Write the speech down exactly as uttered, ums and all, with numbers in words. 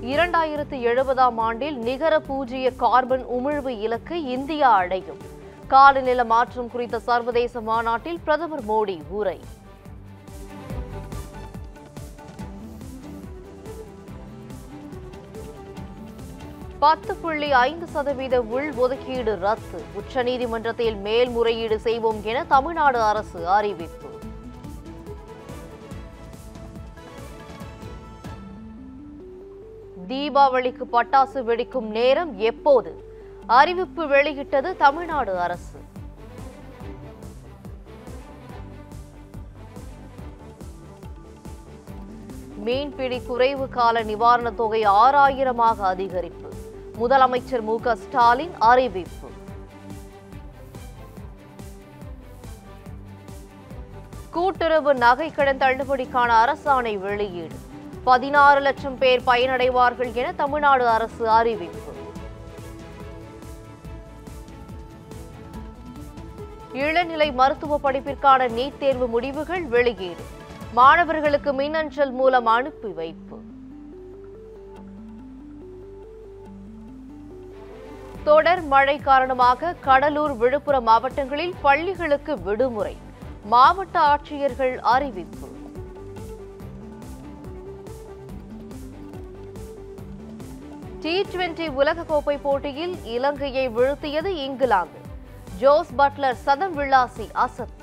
இரண்டாயிரத்து எழுபதாம் ஆண்டில் நிகர பூஜ்ஜிய கார்பன் உமிழ்வு இலக்கை இந்தியா அடையும். காலநிலை மாற்றம் குறித்த சர்வதேச மாநாட்டில் பிரதமர் மோடி உரை. பத்து புள்ளி ஐந்து சதவீத உள் ஒதுக்கீடு ரத்து. உச்சநீதிமன்றத்தில் மேல்முறையீடு செய்வோம் என தமிழ்நாடு அரசு அறிவிப்பு. தீபாவளிக்கு பட்டாசு வெடிக்கும் நேரம் எப்போது? அறிவிப்பு வெளியிட்டது தமிழ்நாடு அரசு. மீன்பிடி குறைவு கால நிவாரணத் தொகை ஆறாயிரமாக அதிகரிப்பு. முதலமைச்சர் மு க ஸ்டாலின் அறிவிப்பு. கூட்டுறவு நகைக்கடன் தள்ளுபடிக்கான அரசாணை வெளியீடு. பதினாறு லட்சம் பேர் பயனடைவார்கள் என தமிழ்நாடு அரசு அறிவிப்பு. இளநிலை மருத்துவ படிப்பிற்கான நீட் தேர்வு முடிவுகள் வெளியீடு. மாணவர்களுக்கு மின்னஞ்சல் மூலம் அனுப்பி வைப்பு. தொடர் மழை காரணமாக கடலூர், விழுப்புரம் மாவட்டங்களில் பள்ளிகளுக்கு விடுமுறை. மாவட்ட ஆட்சியர்கள் அறிவிப்பு. டி டுவெண்டி உலகக்கோப்பை போட்டியில் இலங்கையை வீழ்த்தியது இங்கிலாந்து. ஜோஸ் பட்லர் சதம் விளாசி அசத்தல்.